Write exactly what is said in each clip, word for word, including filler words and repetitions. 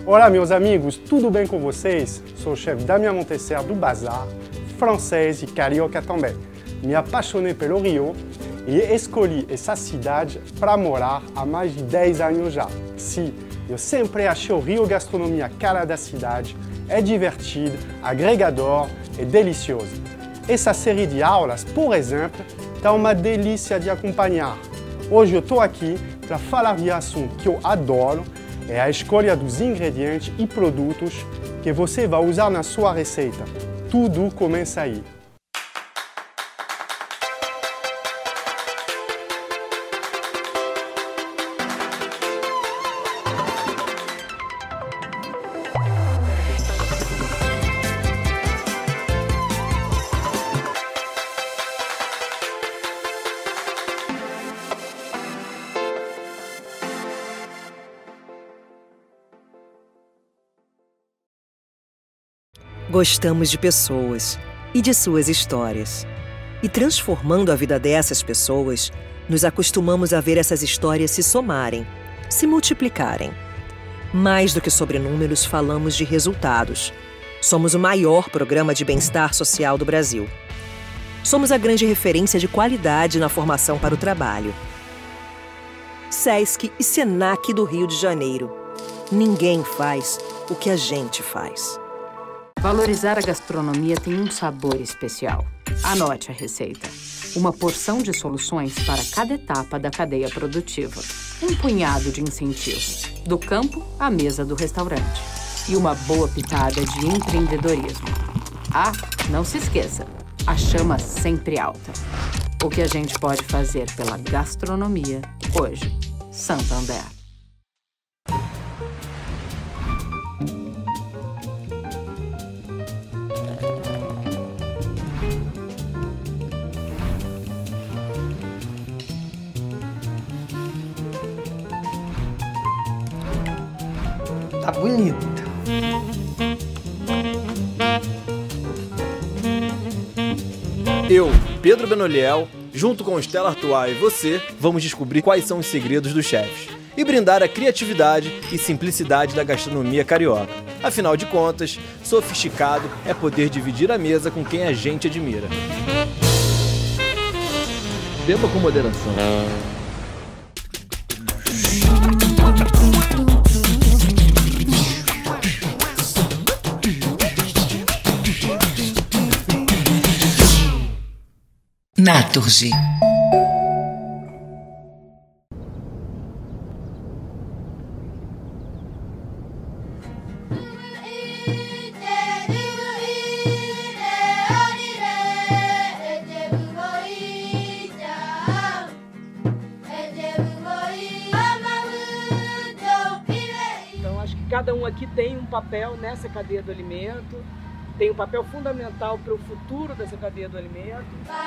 Olá meus amigos, tudo bem com vocês? Sou o chefe Damien Montesser do Bazar, francês e carioca também. Me apaixonei pelo Rio e escolhi essa cidade para morar há mais de dez anos já. Sim, eu sempre achei o Rio gastronomia cara da cidade, é divertido, agregador e delicioso. Essa série de aulas, por exemplo, está uma delícia de acompanhar. Hoje eu estou aqui para falar de assunto que eu adoro, é a escolha dos ingredientes e produtos que você vai usar na sua receita. Tudo começa aí. Gostamos de pessoas e de suas histórias. E transformando a vida dessas pessoas, nos acostumamos a ver essas histórias se somarem, se multiplicarem. Mais do que sobre números, falamos de resultados. Somos o maior programa de bem-estar social do Brasil. Somos a grande referência de qualidade na formação para o trabalho. SESC e SENAC do Rio de Janeiro. Ninguém faz o que a gente faz. Valorizar a gastronomia tem um sabor especial. Anote a receita. Uma porção de soluções para cada etapa da cadeia produtiva. Um punhado de incentivo. Do campo à mesa do restaurante. E uma boa pitada de empreendedorismo. Ah, não se esqueça, a chama sempre alta. O que a gente pode fazer pela gastronomia hoje. Santander. Tá bonita. Eu, Pedro Benoliel, junto com Stella Artois e você, vamos descobrir quais são os segredos dos chefes e brindar a criatividade e simplicidade da gastronomia carioca. Afinal de contas, sofisticado é poder dividir a mesa com quem a gente admira. Beba com moderação. Naturgy. Então, acho que cada um aqui tem um papel nessa cadeia do alimento. Tem um papel fundamental para o futuro dessa cadeia do alimento.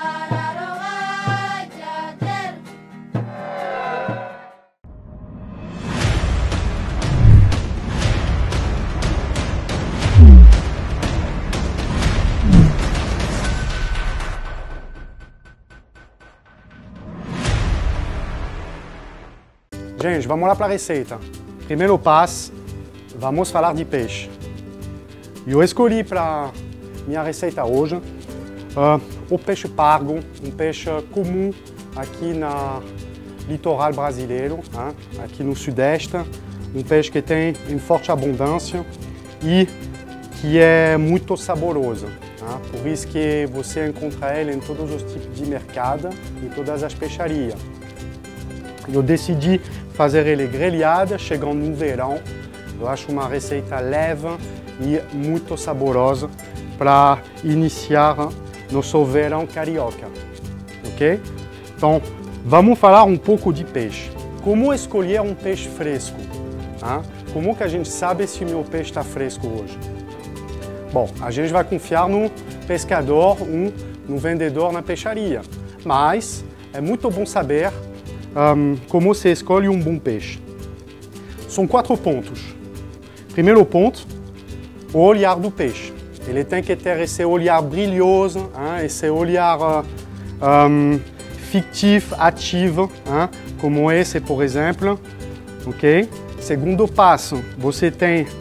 Gente, vamos lá para a receita. Primeiro passo, vamos falar de peixe. Eu escolhi para minha receita hoje uh, o peixe pargo, um peixe comum aqui no litoral brasileiro, hein? Aqui no sudeste, um peixe que tem em forte abundância e que é muito saboroso. Hein? Por isso que você encontra ele em todos os tipos de mercado, em todas as peixarias. Eu decidi fazer ele grelhado, chegando no verão. Eu acho uma receita leve e muito saborosa para iniciar nosso verão carioca, ok? Então, vamos falar um pouco de peixe. Como escolher um peixe fresco? Hein? Como que a gente sabe se o meu peixe está fresco hoje? Bom, a gente vai confiar no pescador ou no vendedor na peixaria, mas é muito bom saber um, como se escolhe um bom peixe. São quatro pontos. Primeiro ponto, o olhar do peixe. Ele tem que ter esse olhar brilhoso, hein? Esse olhar uh, um, fictivo, ativo, hein? Como esse, por exemplo. Okay? Segundo passo, você tem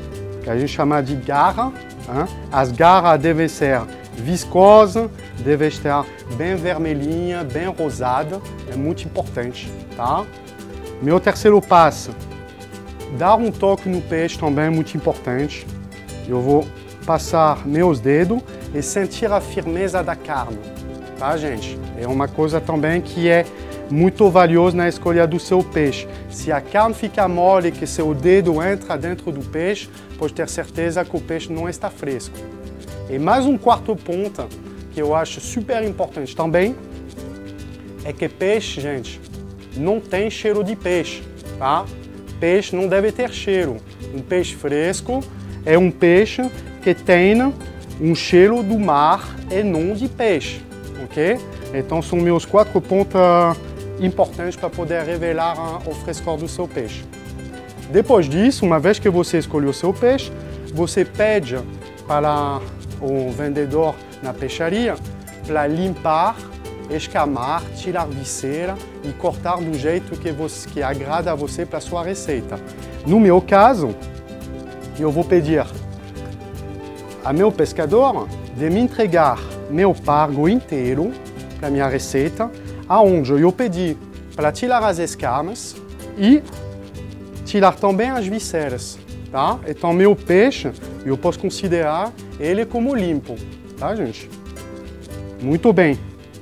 que a gente chama de garra. Hein? As garras devem ser viscosas, devem estar bem vermelhinha, bem rosada, é muito importante, tá? Meu terceiro passo, dar um toque no peixe também é muito importante. Eu vou passar meus dedos e sentir a firmeza da carne, tá, gente? É uma coisa também que é muito valiosa na escolha do seu peixe. Se a carne fica mole e que seu dedo entra dentro do peixe, pode ter certeza que o peixe não está fresco. E mais um quarto ponto que eu acho super importante também é que peixe, gente, não tem cheiro de peixe, tá? Peixe não deve ter cheiro. Um peixe fresco é um peixe que tem um cheiro do mar e não de peixe, ok? Então são meus quatro pontos importantes para poder revelar o frescor do seu peixe. Depois disso, uma vez que você escolheu o seu peixe, você pede para o vendedor na peixaria para limpar, escamar, tirar viseira e cortar do jeito que, você, que agrada a você para a sua receita. No meu caso, eu vou pedir a meu pescador de me entregar meu pargo inteiro para minha receita, aonde eu pedi para tirar as escamas e tirar também as visceras, tá? Então meu peixe, eu posso considerar ele como limpo, tá, gente? Muito bem.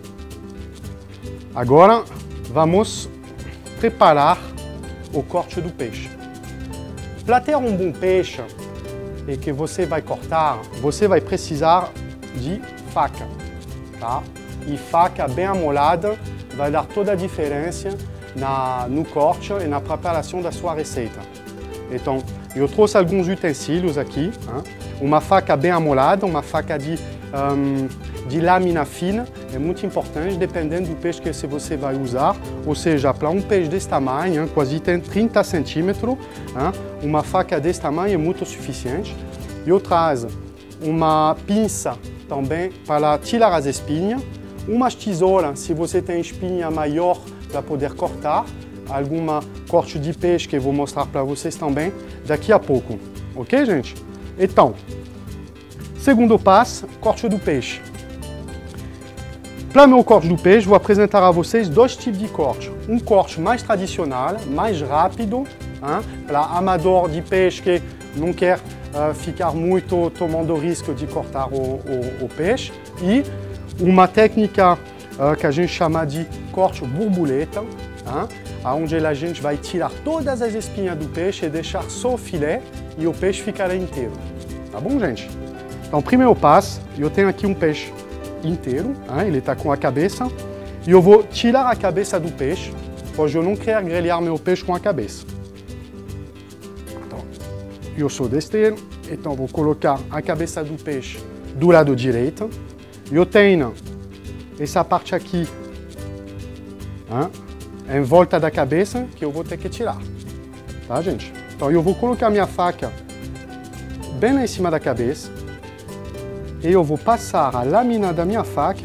Agora vamos preparar o corte do peixe. Para ter um bom peixe e que você vai cortar, você vai precisar de faca, tá? E faca bem amolada vai dar toda a diferença na, no corte e na preparação da sua receita. Então, eu trouxe alguns utensílios aqui, hein? Uma faca bem amolada, uma faca de, um, de lâmina fina, é muito importante, dependendo do peixe que você vai usar, ou seja, para um peixe desse tamanho, hein, quase trinta centímetros, hein, uma faca desse tamanho é muito suficiente. Eu trago uma pinça também para tirar as espinhas, umas tesouras, se você tem espinha maior para poder cortar, alguma corte de peixe que eu vou mostrar para vocês também daqui a pouco, ok, gente? Então, segundo passo, corte do peixe. Para meu corte do peixe, vou apresentar a vocês dois tipos de corte. Um corte mais tradicional, mais rápido, hein, para amador de peixe que não quer uh, ficar muito tomando o risco de cortar o, o, o peixe, e uma técnica uh, que a gente chama de corte borboleta, hein, onde a gente vai tirar todas as espinhas do peixe e deixar só o filé e o peixe ficará inteiro. Tá bom, gente? Então, primeiro passo, eu tenho aqui um peixe inteiro, hein, ele está com a cabeça, e eu vou tirar a cabeça do peixe, pois eu não quero grelhar meu peixe com a cabeça. Então, eu sou desteiro, então vou colocar a cabeça do peixe do lado direito. Eu tenho essa parte aqui, hein, em volta da cabeça, que eu vou ter que tirar, tá, gente? Então eu vou colocar minha faca bem lá em cima da cabeça e eu vou passar a lâmina da minha faca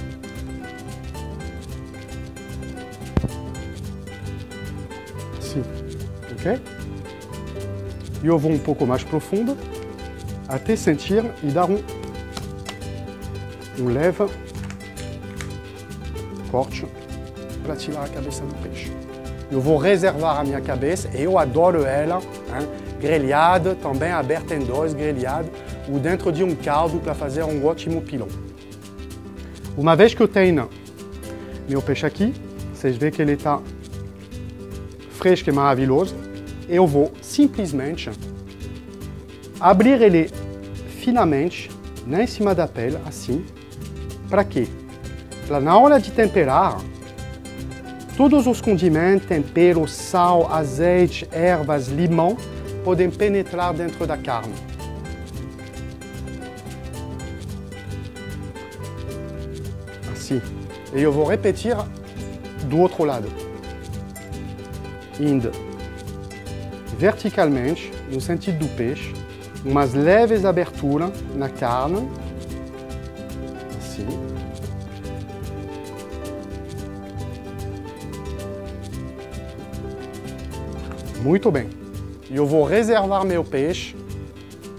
assim, ok? E eu vou um pouco mais profundo até sentir e dar um, um leve corte para tirar a cabeça do peixe. Eu vou reservar a minha cabeça, eu adoro ela, hein, grelhada, também aberta em dois, grelhada, ou dentro de um caldo para fazer um ótimo pilão. Uma vez que eu tenho meu peixe aqui, vocês veem que ele está fresco e maravilhoso, eu vou simplesmente abrir ele finamente, né, em cima da pele, assim. Para quê? Para na hora de temperar, todos os condimentos, temperos, sal, azeite, ervas, limão, podem penetrar dentro da carne. Assim. E eu vou repetir do outro lado. Indo verticalmente, no sentido do peixe, umas leves aberturas na carne. Assim. Muito bem. Eu vou reservar meu peixe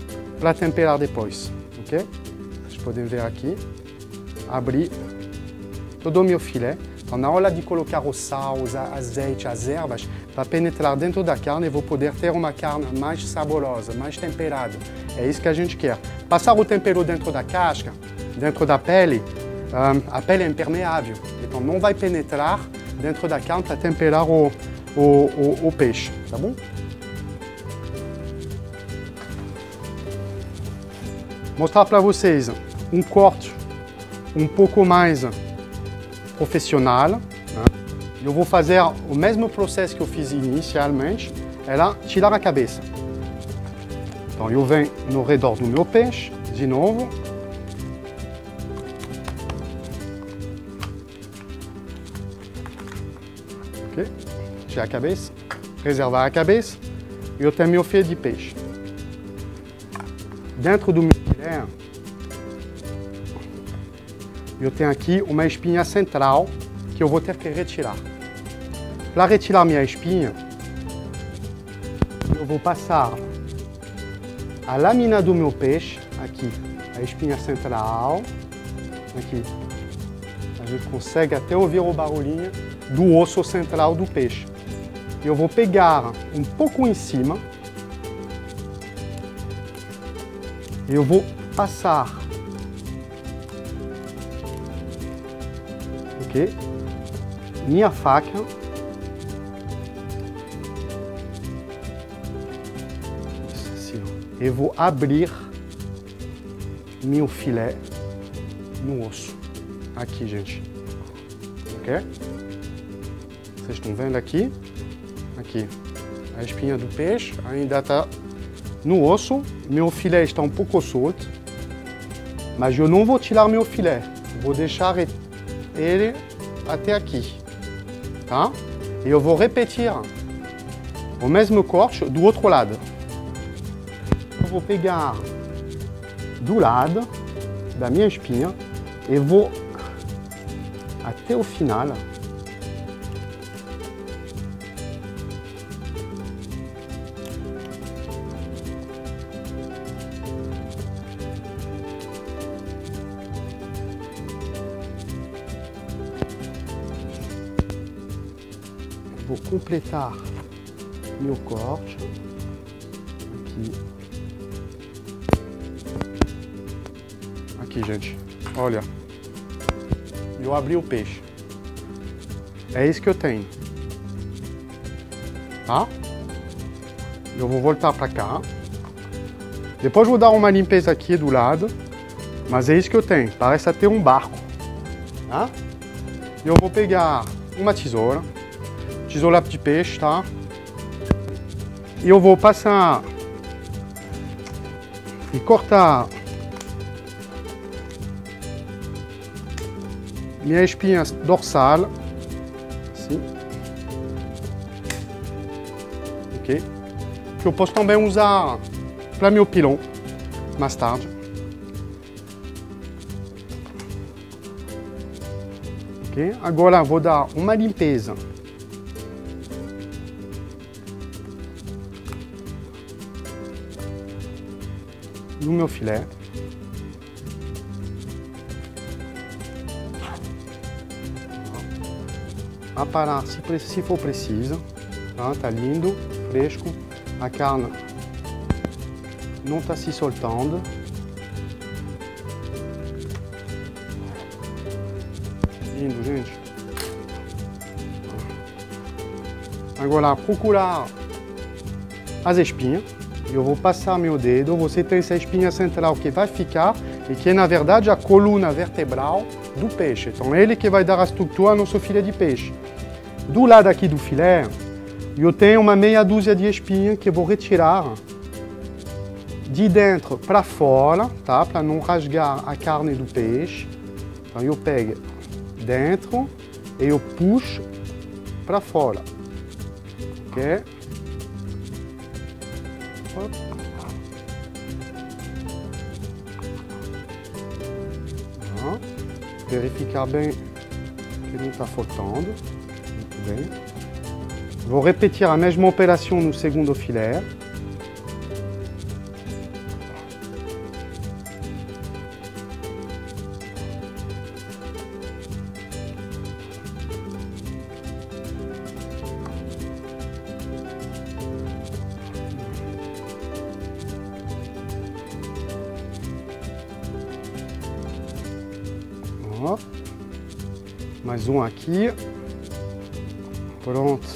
para temperar depois, ok? Vocês podem ver aqui, abrir todo o meu filé. Então, na hora de colocar o sal, o azeite, as ervas, para penetrar dentro da carne, eu vou poder ter uma carne mais saborosa, mais temperada. É isso que a gente quer. Passar o tempero dentro da casca, dentro da pele, um, a pele é impermeável. Então, não vai penetrar dentro da carne para temperar o, o, o, o peixe, tá bom? Mostrar para vocês um corte um pouco mais profissional. Né? Eu vou fazer o mesmo processo que eu fiz inicialmente, era tirar a cabeça. Então eu venho no redor do meu peixe, de novo. Ok? Tirar a cabeça, reservar a cabeça. E eu tenho meu filé de peixe. Dentro do meu filé, eu tenho aqui uma espinha central que eu vou ter que retirar. Para retirar minha espinha, eu vou passar a lâmina do meu peixe, aqui, a espinha central, aqui. A gente consegue até ouvir o barulhinho do osso central do peixe. Eu vou pegar um pouco em cima, eu vou passar, ok? Minha faca, assim, eu vou abrir meu filé no osso, aqui, gente, ok? Vocês estão vendo aqui? Aqui, a espinha do peixe ainda está no osso, meu filé está um pouco solto, mas eu não vou tirar meu filé, vou deixar ele até aqui, tá? E eu vou repetir o mesmo corte do outro lado. Eu vou pegar do lado da minha espinha e vou até o final. Vou completar meu corte aqui. Aqui, gente, olha, eu abri o peixe. É isso que eu tenho, tá? Eu vou voltar para cá. Depois vou dar uma limpeza aqui do lado, mas é isso que eu tenho. Parece até um barco, tá? Eu vou pegar uma tesoura. Tesoura de peixe, tá? E eu vou passar e cortar minha espinha dorsal, assim, ok? Que eu posso também usar para meu pilão mais tarde. Ok? Agora vou dar uma limpeza. No meu filé. Aparar se, se for preciso. Tá? Tá lindo, fresco. A carne não está se soltando. Lindo, gente. Agora, procurar as espinhas. Eu vou passar meu dedo, você tem essa espinha central que vai ficar e que é, na verdade, a coluna vertebral do peixe. Então, é ele que vai dar a estrutura ao nosso filé de peixe. Do lado aqui do filé, eu tenho uma meia dúzia de espinhas que eu vou retirar de dentro para fora, tá? Para não rasgar a carne do peixe. Então, eu pego dentro e eu puxo para fora, ok? Ah, verificar bem que não está faltando. Muito bem. Vou repetir a mesma operação no segundo filé. Ó. Mais um aqui. Pronto.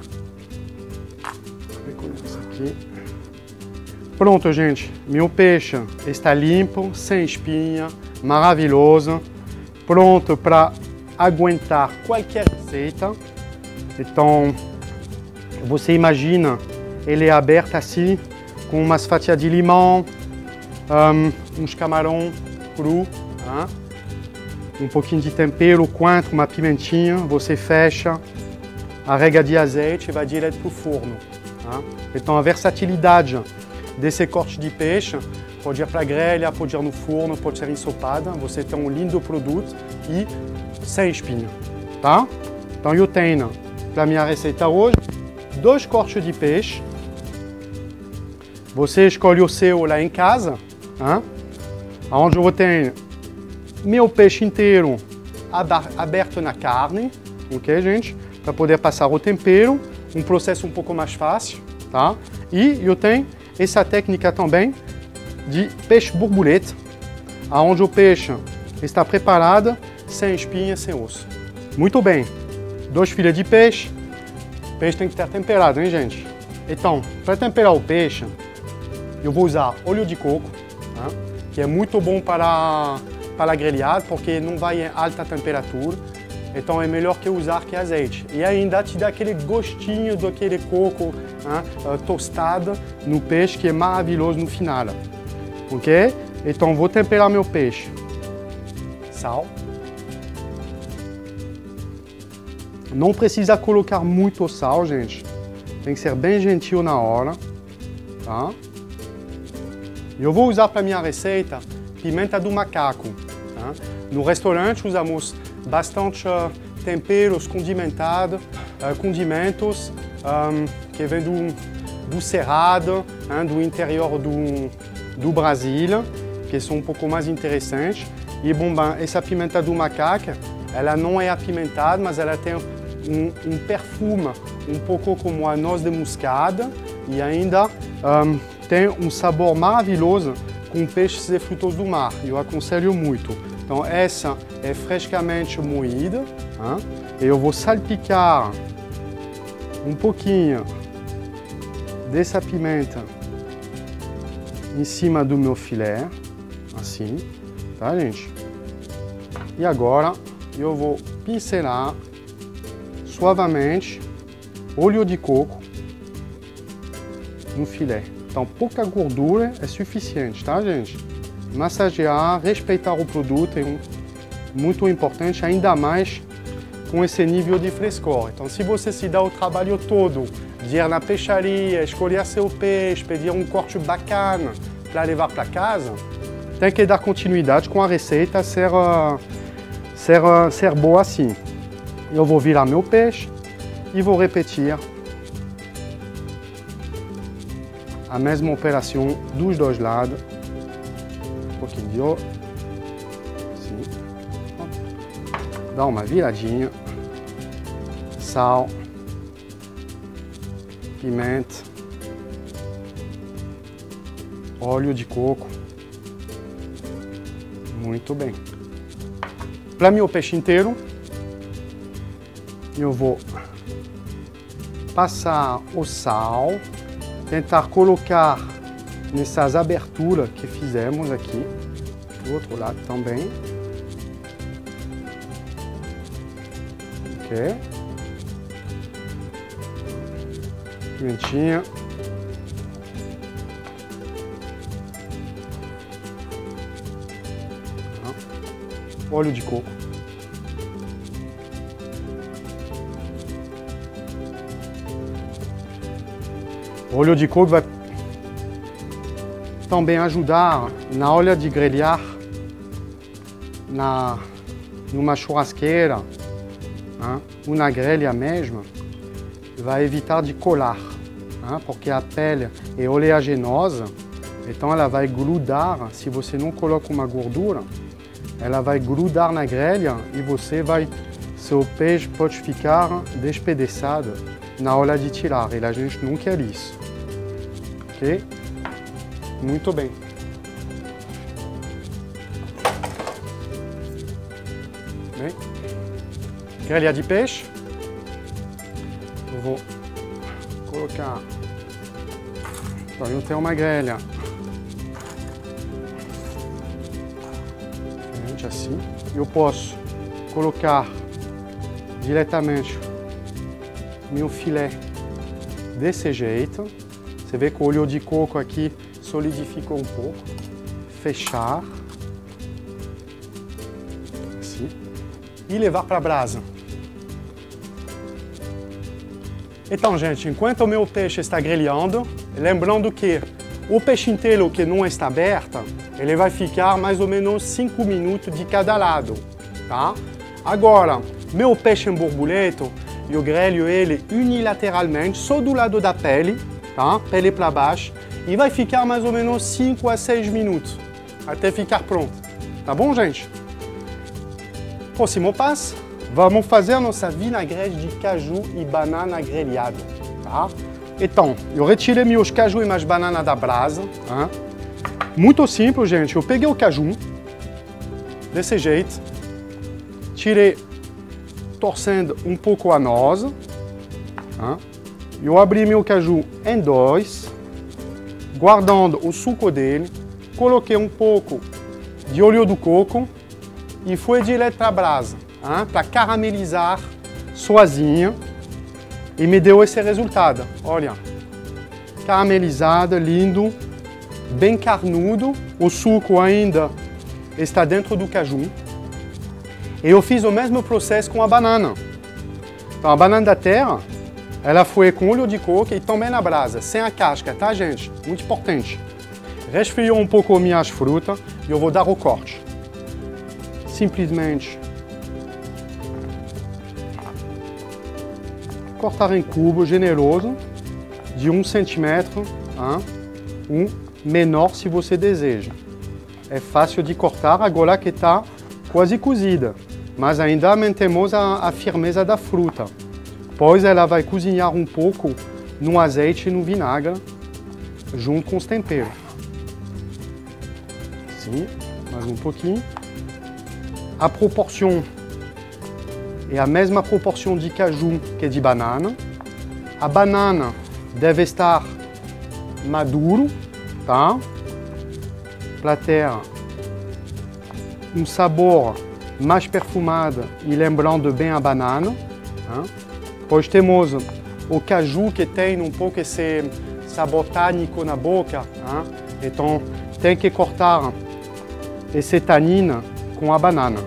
Vou recolher isso aqui. Pronto, gente. Meu peixe está limpo, sem espinha, maravilhoso. Pronto para aguentar qualquer receita. Então, você imagina, ele é aberto assim, com umas fatias de limão, um, uns camarão cru, hein? Um pouquinho de tempero, coentro, uma pimentinha, você fecha, arrega de azeite e vai direto para o forno. Hein? Então, a versatilidade desse corte de peixe pode ir para a grelha, pode ir no forno, pode ser ensopada. Você tem um lindo produto e sem espinha, tá? Então eu tenho para minha receita hoje dois cortes de peixe. Você escolhe o seu lá em casa, hein? Onde eu tenho meu peixe inteiro aberto na carne, ok, gente? Para poder passar o tempero, um processo um pouco mais fácil, tá? E eu tenho essa técnica também de peixe borboleta, onde o peixe está preparado sem espinha, sem osso. Muito bem, dois filés de peixe. O peixe tem que estar temperado, hein, gente? Então, para temperar o peixe, eu vou usar óleo de coco, né, que é muito bom para, para grelhar, porque não vai em alta temperatura. Então é melhor que usar que azeite. E ainda te dá aquele gostinho daquele coco, né, tostado no peixe, que é maravilhoso no final. Ok? Então vou temperar meu peixe. Sal. Não precisa colocar muito sal, gente. Tem que ser bem gentil na hora. Tá? Eu vou usar para minha receita pimenta do macaco. Tá? No restaurante usamos bastante uh, temperos condimentados, uh, condimentos um, que vêm do, do Cerrado, hein, do interior do, do Brasil, que são um pouco mais interessantes. E bom, ben, essa pimenta do macaco, ela não é apimentada, mas ela tem um, um perfume um pouco como a noz de moscada e ainda um, tem um sabor maravilhoso com peixes e frutos do mar. Eu aconselho muito. Então essa é frescamente moída, hein? Eu vou salpicar um pouquinho dessa pimenta em cima do meu filé, assim, tá, gente? E agora eu vou pincelar suavemente óleo de coco no filé. Então pouca gordura é suficiente, tá, gente? Massagear, respeitar o produto é um, muito importante, ainda mais com esse nível de frescor. Então, se você se dá o trabalho todo de ir na peixaria, escolher seu peixe, pedir um corte bacana para levar para casa, tem que dar continuidade com a receita, ser, ser, ser boa assim. Eu vou virar meu peixe e vou repetir a mesma operação dos dois lados. Um pouquinho de óleo, assim, dá uma viradinha, sal, pimenta, óleo de coco, muito bem. Para meu peixe inteiro, eu vou passar o sal, tentar colocar nessas aberturas que fizemos aqui, do outro lado também. Ok. Pimentinha. Óleo de coco. O óleo de coco vai também ajudar na hora de grelhar na, numa churrasqueira, hein, ou na grelha mesmo, vai evitar de colar, hein, porque a pele é oleaginosa, então ela vai grudar, se você não coloca uma gordura, ela vai grudar na grelha e você vai, seu peixe pode ficar despedaçado na hora de tirar, e a gente não quer isso, ok? Muito bem. Bem. Grelha de peixe. Eu vou colocar... Então, eu tenho uma grelha diferente assim. Eu posso colocar diretamente meu filé desse jeito. Você vê que o óleo de coco aqui solidificou um pouco. Fechar. Assim. E levar para a brasa. Então, gente, enquanto o meu peixe está grelhando, lembrando que o peixe inteiro que não está aberto, ele vai ficar mais ou menos cinco minutos de cada lado, tá? Agora, meu peixe em borboleta, eu grelho ele unilateralmente, só do lado da pele, tá? Pele para baixo, e vai ficar mais ou menos cinco a seis minutos, até ficar pronto. Tá bom, gente? Próximo passo, vamos fazer a nossa vinagrete de caju e banana grelhada, tá? Então, eu retirei meus caju e mais banana da brasa, tá? Muito simples, gente. Eu peguei o caju, desse jeito, tirei, torcendo um pouco a noz, tá? Eu abri meu caju em dois, guardando o suco dele, coloquei um pouco de óleo do coco e fui direto para a brasa, tá? Para caramelizar sozinho. E me deu esse resultado, olha, caramelizado, lindo, bem carnudo, o suco ainda está dentro do caju. E eu fiz o mesmo processo com a banana. Então a banana da terra, ela foi com óleo de coco e também na brasa, sem a casca, tá, gente? Muito importante. Resfriou um pouco minhas frutas e eu vou dar o corte. Simplesmente cortar em cubo generoso, de um centímetro, hein? Um menor se você deseja. É fácil de cortar, agora que está quase cozida, mas ainda mantemos a, a firmeza da fruta, pois ela vai cozinhar um pouco no azeite e no vinagre, junto com os temperos. Sim, mais um pouquinho. A proporção é a mesma proporção de caju que de banana. A banana deve estar maduro, tá? Para ter um sabor mais perfumado e lembrando bem a banana. Tá? Pois temos o caju que tem um pouco esse sabor tânico na boca. Tá? Então tem que cortar esse tanino com a banana.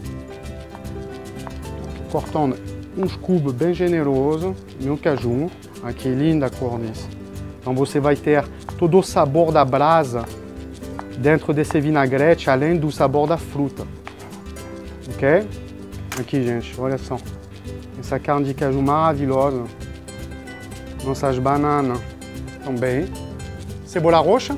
Cortando uns cubos bem generosos, meu caju, aqui linda a cor disso. Então você vai ter todo o sabor da brasa dentro desse vinagrete, além do sabor da fruta. Ok? Aqui, gente, olha só. Essa carne de caju maravilhosa. Nossas bananas também. Cebola roxa.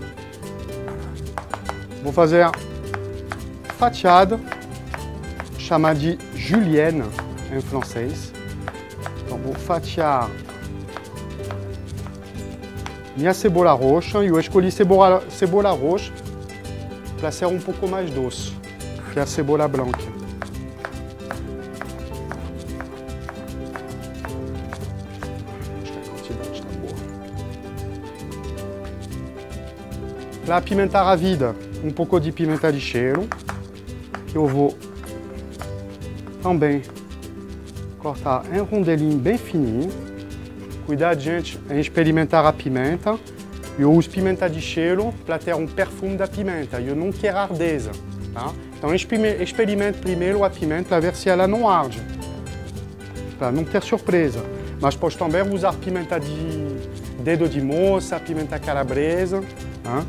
Vou fazer fatiada, chamada de julienne em francês. Então vou fatiar minha cebola roxa. Eu escolhi cebola, cebola roxa para ser um pouco mais doce que a cebola branca. Acho que a quantidade está boa. Para apimentar a vida, um pouco de pimenta de cheiro. Eu vou também cortar em rondelinho bem fininho. Cuidado, gente, em experimentar a pimenta. Eu uso pimenta de cheiro para ter um perfume da pimenta. Eu não quero ardeza, tá? Então experimente primeiro a pimenta para ver se ela não arde, para não ter surpresa. Mas pode também usar pimenta de dedo de moça, pimenta calabresa. Tá?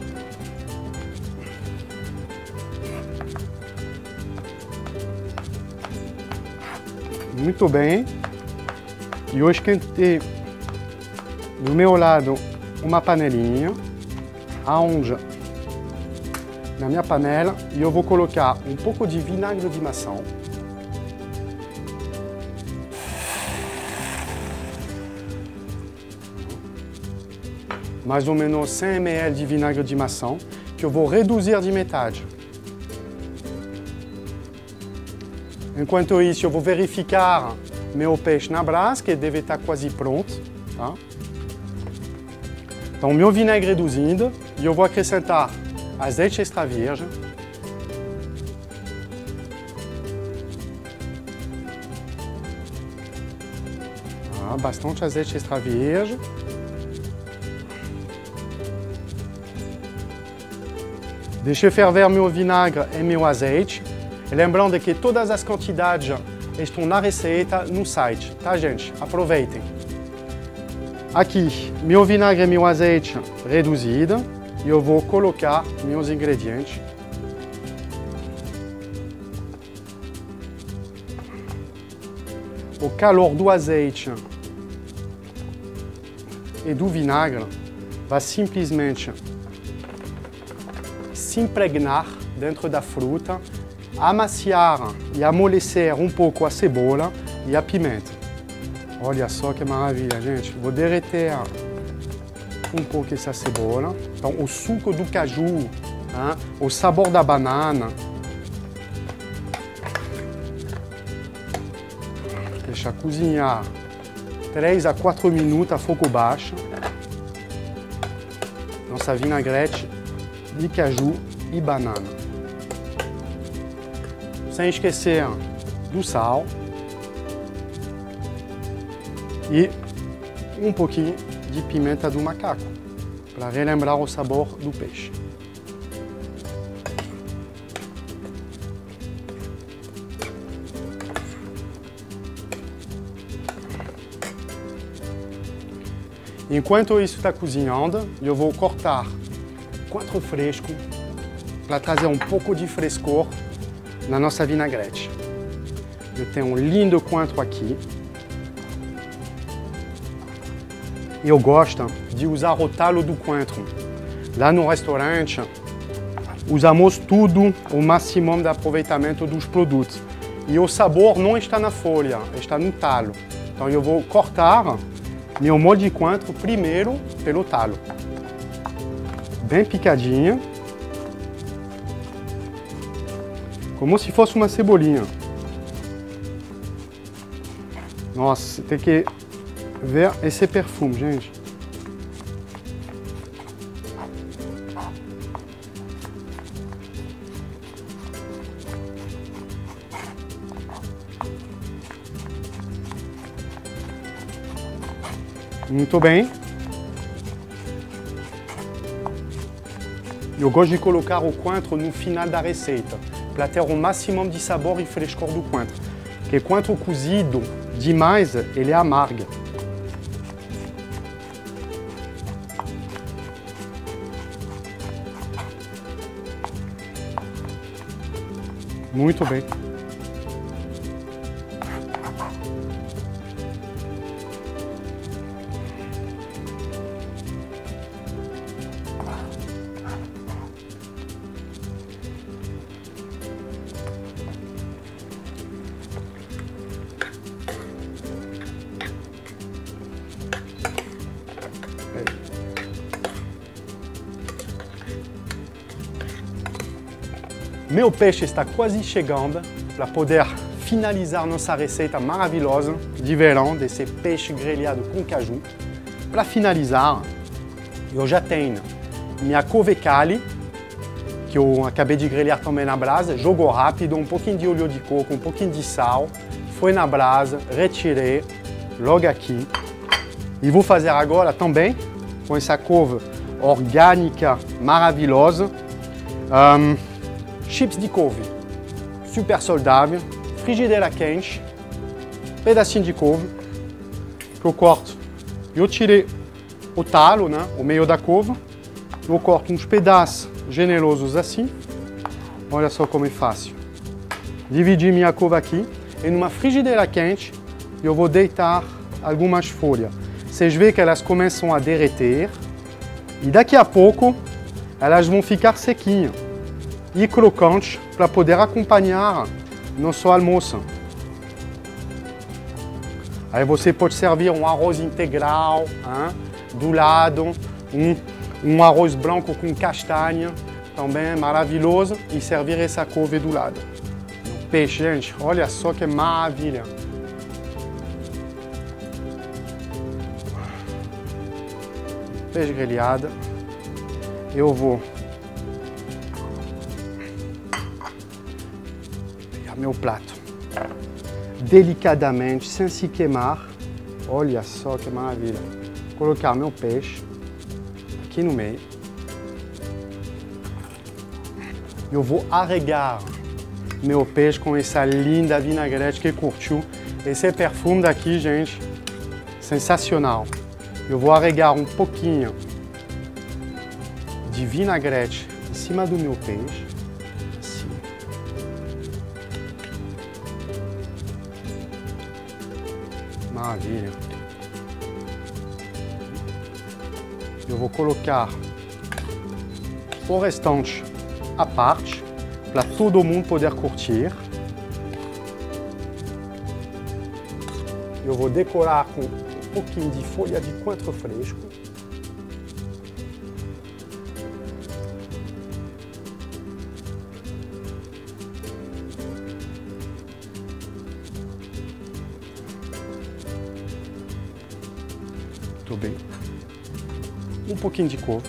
Muito bem. E eu esquentei do meu lado uma panelinha, aonde na minha panela e eu vou colocar um pouco de vinagre de maçã. Mais ou menos cem mililitros de vinagre de maçã, que eu vou reduzir de metade. Enquanto isso, eu vou verificar meu peixe na brasa, que deve estar quase pronto. Tá? Então, meu vinagre reduzindo, e eu vou acrescentar azeite extra virgem. Ah, bastante azeite extra virgem. Deixe ferver meu vinagre e meu azeite. E lembrando que todas as quantidades estão na receita no site, tá, gente? Aproveitem. Aqui, meu vinagre e meu azeite reduzido. E eu vou colocar meus ingredientes. O calor do azeite e do vinagre vai simplesmente se impregnar dentro da fruta, amaciar e amolecer um pouco a cebola e a pimenta. Olha só que maravilha, gente. Vou derreter um pouco essa cebola. Então, o suco do caju, hein? O sabor da banana. Deixa cozinhar três a quatro minutos a fogo baixo. Nossa vinagrete de caju e banana. Sem esquecer do sal e um pouquinho de pimenta do macaco para relembrar o sabor do peixe. Enquanto isso está cozinhando, eu vou cortar coentro fresco para trazer um pouco de frescor na nossa vinagrete. Eu tenho um lindo coentro aqui. Eu gosto de usar o talo do coentro. Lá no restaurante, usamos tudo, o máximo de aproveitamento dos produtos. E o sabor não está na folha, está no talo. Então eu vou cortar meu molho de coentro primeiro pelo talo. Bem picadinha. Como se fosse uma cebolinha. Nossa, tem que ver esse perfume, gente. Muito bem. Eu gosto de colocar o coentro no final da receita, para ter o máximo de sabor e frescor do coentro. Porque coentro cozido demais, ele é amargo. Muito bem. Meu peixe está quase chegando para poder finalizar nossa receita maravilhosa de verão, desse peixe grelhado com caju. Para finalizar, eu já tenho minha couve cali, que eu acabei de grelhar também na brasa, jogou rápido, um pouquinho de óleo de coco, um pouquinho de sal, foi na brasa, retirei logo aqui. E vou fazer agora também, com essa couve orgânica maravilhosa, um, chips de couve, super saudável, frigideira quente, pedacinho de couve, que eu corto. Eu tirei o talo, né, o meio da couve, eu corto uns pedaços generosos assim. Olha só como é fácil. Dividi minha couve aqui e numa frigideira quente eu vou deitar algumas folhas. Vocês veem que elas começam a derreter e daqui a pouco elas vão ficar sequinhas e crocantes para poder acompanhar nosso almoço. Aí você pode servir um arroz integral, hein, do lado, um, um arroz branco com castanha, também maravilhoso, e servir essa couve do lado. peixe, gente. Olha só que maravilha. Peixe grelhado. Eu vou pegar meu prato delicadamente, sem se queimar. Olha só que maravilha. Colocar meu peixe aqui no meio. Eu vou arregar meu peixe com essa linda vinagrete que curtiu. Esse perfume daqui, gente, sensacional. Eu vou arregar um pouquinho de vinagrete em cima do meu peixe. Assim. Maravilha. Eu vou colocar o restante à parte, para todo mundo poder curtir. Eu vou decorar com um pouquinho de folha de coentro fresco. Muito bem. Um pouquinho de couve.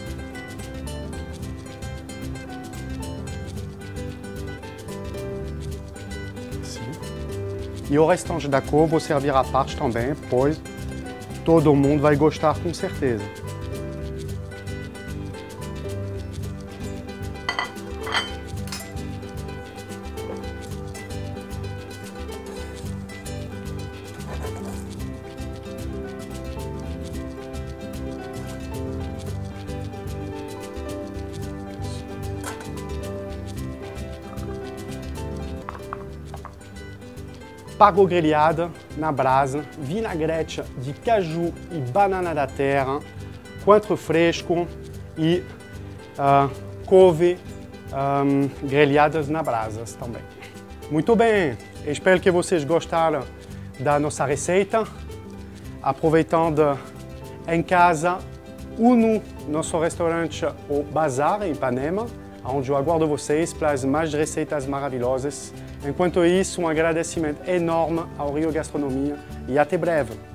Assim. E o restante da couve vou servir à parte também, pois todo mundo vai gostar com certeza. Pargo grelhada na brasa, vinagrete de caju e banana da terra, coentro fresco e uh, couve um, grelhadas na brasas também. Muito bem, espero que vocês gostaram da nossa receita. Aproveitando em casa ou no nosso restaurante O Bazar, em Ipanema, onde eu aguardo vocês para as mais receitas maravilhosas. Enquanto isso, um agradecimento enorme ao Rio Gastronomia e até breve.